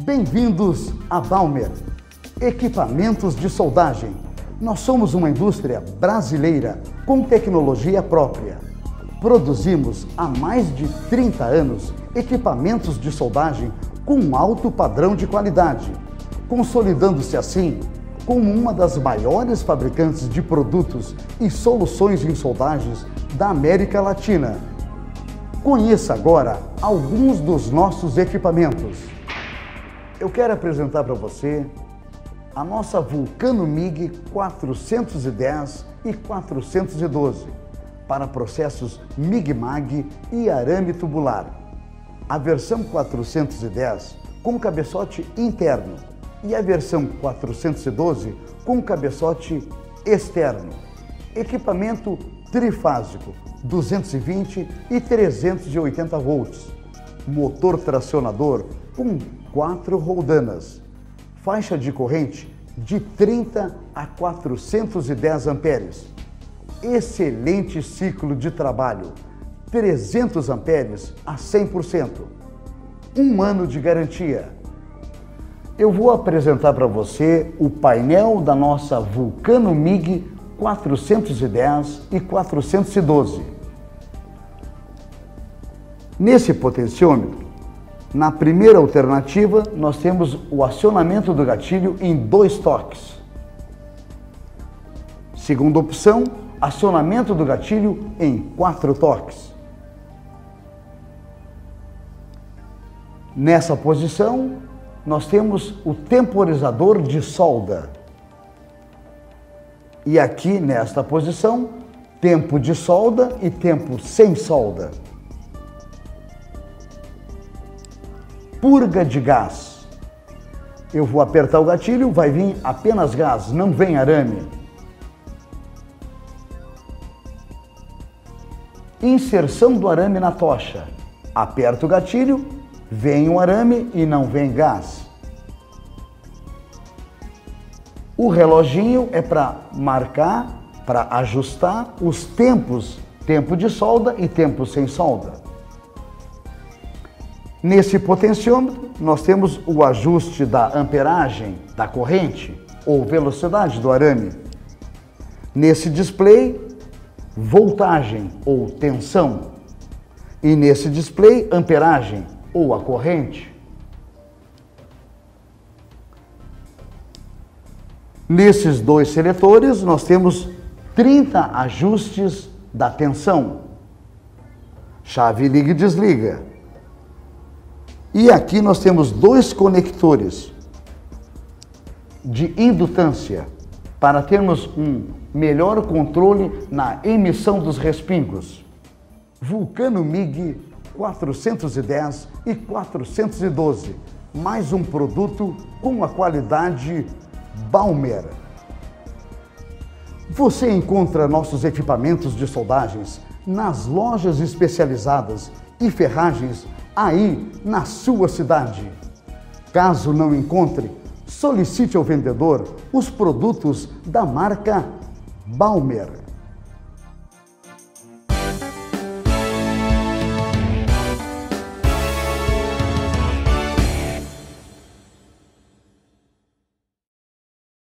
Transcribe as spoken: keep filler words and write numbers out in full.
Bem-vindos a Balmer, equipamentos de soldagem. Nós somos uma indústria brasileira com tecnologia própria. Produzimos há mais de trinta anos equipamentos de soldagem com alto padrão de qualidade, consolidando-se assim como uma das maiores fabricantes de produtos e soluções em soldagens da América Latina. Conheça agora alguns dos nossos equipamentos. Eu quero apresentar para você a nossa Vulcano MIG quatrocentos e dez e quatrocentos e doze para processos MIG-MAG e arame tubular. A versão quatrocentos e dez com cabeçote interno e a versão quatrocentos e doze com cabeçote externo. Equipamento trifásico, duzentos e vinte e trezentos e oitenta volts. Motor tracionador com quatro roldanas. Faixa de corrente de trinta a quatrocentos e dez amperes. Excelente ciclo de trabalho, trezentos amperes a cem por cento. Um ano de garantia. Eu vou apresentar para você o painel da nossa Vulcano MIG quatrocentos e dez e quatrocentos e doze. Nesse potenciômetro, na primeira alternativa, nós temos o acionamento do gatilho em dois toques. Segunda opção, acionamento do gatilho em quatro toques. Nessa posição, nós temos o temporizador de solda. E aqui, nesta posição, tempo de solda e tempo sem solda. Purga de gás. Eu vou apertar o gatilho, vai vir apenas gás, não vem arame. Inserção do arame na tocha. Aperto o gatilho, vem o arame e não vem gás. O reloginho é para marcar, para ajustar os tempos, tempo de solda e tempo sem solda. Nesse potenciômetro, nós temos o ajuste da amperagem da corrente ou velocidade do arame. Nesse display, voltagem ou tensão. E nesse display, amperagem ou a corrente. Nesses dois seletores, nós temos trinta ajustes da tensão. Chave liga e desliga. E aqui nós temos dois conectores de indutância para termos um melhor controle na emissão dos respingos. Vulcano MIG quatrocentos e dez e quatrocentos e doze, mais um produto com a qualidade Balmer. Você encontra nossos equipamentos de soldagens nas lojas especializadas e ferragens aí na sua cidade. Caso não encontre, solicite ao vendedor os produtos da marca Balmer.